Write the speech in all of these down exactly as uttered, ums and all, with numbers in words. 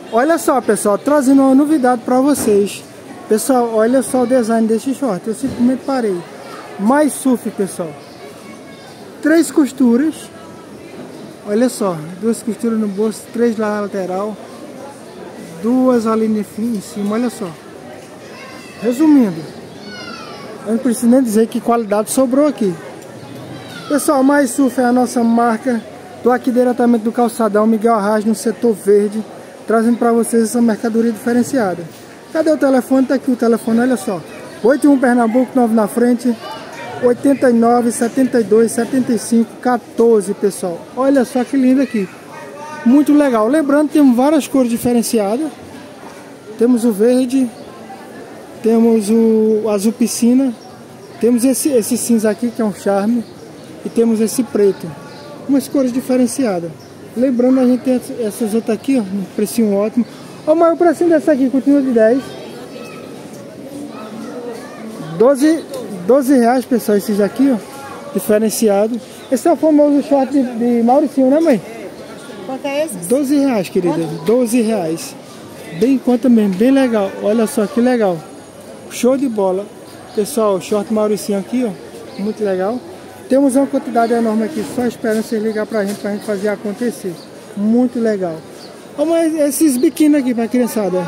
Olha só, pessoal, trazendo uma novidade para vocês. Pessoal, olha só o design desse short. Eu simplesmente parei. Mais surf, pessoal. Três costuras. Olha só, duas costuras no bolso, três lá na lateral, duas ali em cima, olha só. Resumindo, eu não preciso nem dizer que qualidade sobrou aqui. Pessoal, Mais Surf é a nossa marca. Estou aqui diretamente do calçadão Miguel Arraes, no setor verde, trazendo para vocês essa mercadoria diferenciada. Cadê o telefone? Tá aqui o telefone, olha só. oito um Pernambuco, nove na frente, oitenta e nove, setenta e dois, setenta e cinco, quatorze, pessoal. Olha só que lindo aqui. Muito legal. Lembrando, temos várias cores diferenciadas. Temos o verde, temos o azul piscina, temos esse, esse cinza aqui que é um charme, e temos esse preto. Umas cores diferenciadas. Lembrando, a gente tem essas outras aqui, ó, um precinho ótimo. Ó, mas o precinho dessa aqui continua de dez. doze, doze reais, pessoal, esses aqui, ó, diferenciado. Esse é o famoso short de, de Mauricinho, né, mãe? Quanto é esse? doze reais, querida. doze reais. Bem em conta mesmo, bem legal. Olha só que legal. Show de bola. Pessoal, short Mauricinho aqui, ó, muito legal. Temos uma quantidade enorme aqui, só esperando vocês ligar pra gente, pra gente fazer acontecer. Muito legal. Ó, mas esses biquíni aqui pra criançada.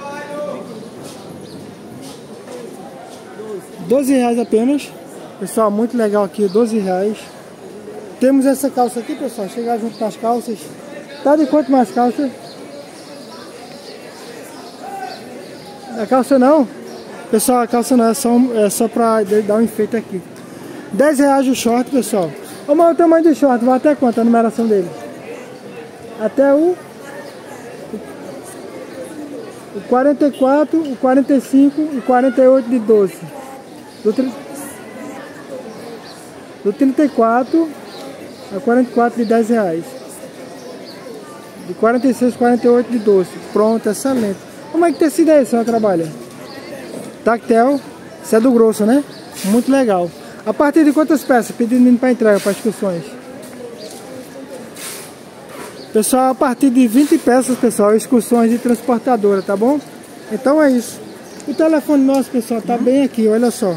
doze reais apenas. Pessoal, muito legal aqui, doze reais. Temos essa calça aqui, pessoal, chegar junto com as calças. Tá de quanto mais calça? A calça não? Pessoal, a calça não, é só, é só pra dar um enfeite aqui. dez reais o short, pessoal. Olha o tamanho do short, vai até quanto a numeração dele? Até o... O quarenta e quatro, o quarenta e cinco, o quarenta e oito de doze. Do, tri... do trinta e quatro a quarenta e quatro de dez reais. De quarenta e seis a quarenta e oito de doze. Pronto, excelente. Como é que tecido é esse, ela trabalha? Tactel, isso é do grosso, né? Muito legal. A partir de quantas peças? Pedindo para entrega, para excursões. Pessoal, a partir de vinte peças, pessoal, excursões de transportadora, tá bom? Então é isso. O telefone nosso, pessoal, tá bem aqui, olha só.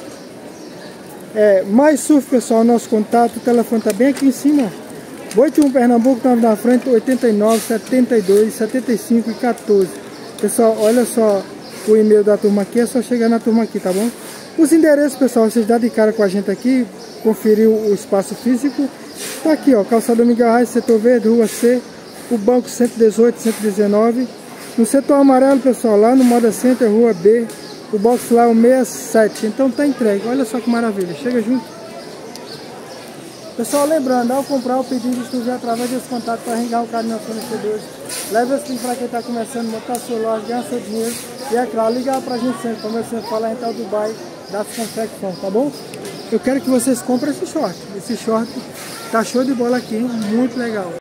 É, Mais Surf, pessoal, nosso contato, o telefone tá bem aqui em cima. oito um Pernambuco, nove na frente, oitenta e nove, setenta e dois, setenta e cinco e quatorze. Pessoal, olha só o e-mail da turma aqui, é só chegar na turma aqui, tá bom? Os endereços, pessoal, vocês dão de cara com a gente aqui, conferir o espaço físico. Tá aqui, ó, calçadão Miguel Arraes, setor verde, rua C, o banco cento e dezoito, cento e dezenove. No setor amarelo, pessoal, lá no Moda Center, rua B, o box lá é o sessenta e sete. Então tá entregue, olha só que maravilha, chega junto. Pessoal, lembrando, ao comprar o pedido de já através desse contato para ringar o carro nos fornecedores. Leve esse link para quem está começando, montar sua loja, ganhar seu dinheiro. E é claro, ligar para a gente sempre, como eu sempre falo, a gente tá no Dubai das confecções, tá bom? Eu quero que vocês comprem esse short. Esse short tá show de bola aqui, muito legal.